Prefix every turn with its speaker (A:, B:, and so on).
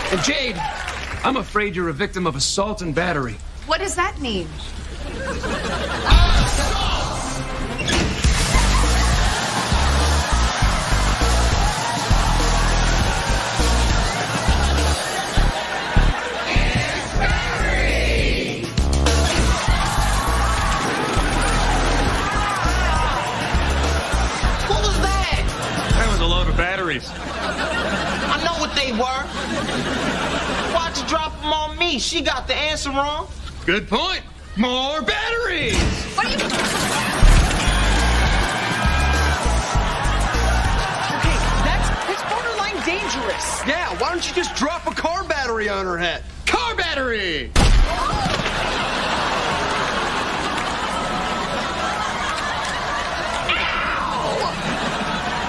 A: And Jade, I'm afraid you're a victim of assault and battery.
B: What does that mean?
C: Batteries.
D: I know what they were. Why'd you drop them on me? She got the answer wrong.
C: Good point. More batteries.
B: What are you...
E: Okay, that's borderline dangerous.
F: Yeah, why don't you just drop a car battery on her head?
C: Car battery.
B: Oh!